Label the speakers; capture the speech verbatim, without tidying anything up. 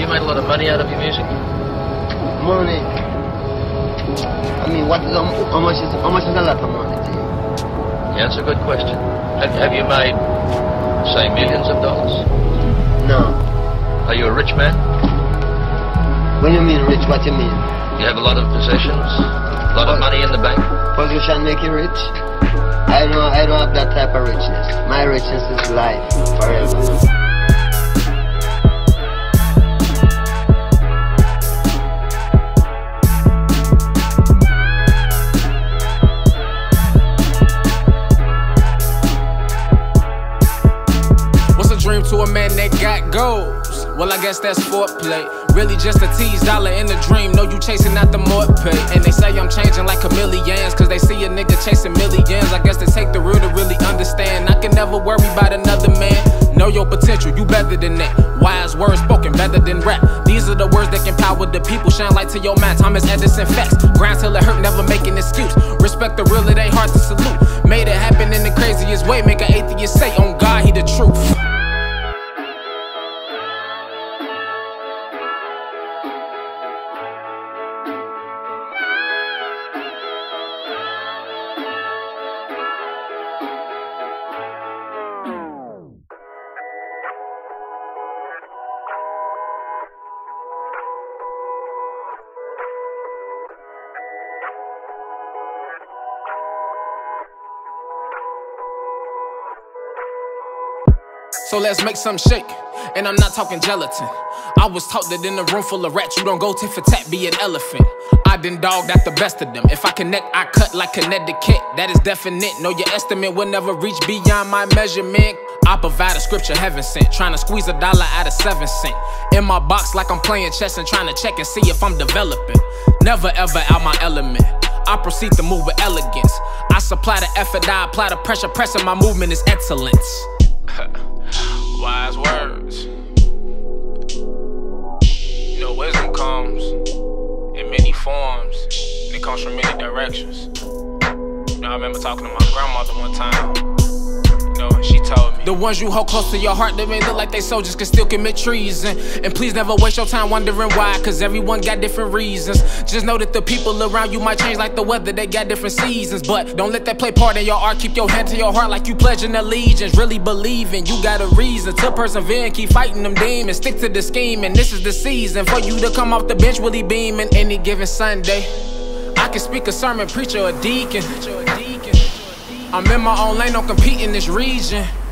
Speaker 1: you made a lot of money out of your music?
Speaker 2: Money. I mean, what is how much is how much is a lot of money to you?
Speaker 1: Yeah, that's a good question. Have, have you made, say, millions of dollars?
Speaker 2: No.
Speaker 1: Are you a rich man?
Speaker 2: When you mean rich, what you mean?
Speaker 1: You have a lot of possessions, a lot of money in the bank.
Speaker 2: Position make you rich? I don't, I don't have that type of richness. My richness is life, forever.
Speaker 3: Dream to a man that got goals. Well, I guess that's foreplay. Really just a tease, dollar in the dream. No, you chasing out the more pay. And they say I'm changing like chameleons, cause they see a nigga chasing millions. I guess they take the real to really understand. I can never worry about another man. Know your potential, you better than that. Wise words spoken, better than rap. These are the words that can power the people. Shine light to your mind, Thomas Edison facts. Grind till it hurt, never make an excuse. Respect the real, it ain't hard to salute. Made it happen in the craziest way. Make an atheist say, on God, he the truth. So let's make some shake, and I'm not talking gelatin. I was taught that in a room full of rats, you don't go tit for tat, be an elephant. I done dogged out the best of them. If I connect, I cut like Connecticut. That is definite. No, your estimate will never reach beyond my measurement. I provide a scripture heaven sent, trying to squeeze a dollar out of seven cent. In my box like I'm playing chess and trying to check and see if I'm developing. Never ever out my element. I proceed to move with elegance. I supply the effort, I apply the pressure. Pressing my movement is excellence. Wise words. You know, wisdom comes in many forms, and it comes from many directions. You know, I remember talking to my grandmother one time. You know, and she told me, the ones you hold close to your heart, they may look like they soldiers, can still commit treason. And please never waste your time wondering why, cause everyone got different reasons. Just know that the people around you might change like the weather, they got different seasons. But don't let that play part in your art. Keep your hand to your heart like you pledging allegiance. Really believing you got a reason to persevere and keep fighting them demons. Stick to the scheme, and this is the season for you to come off the bench really beaming. Any given Sunday, I can speak a sermon, preacher, or deacon. I'm in my own lane, don't compete in this region.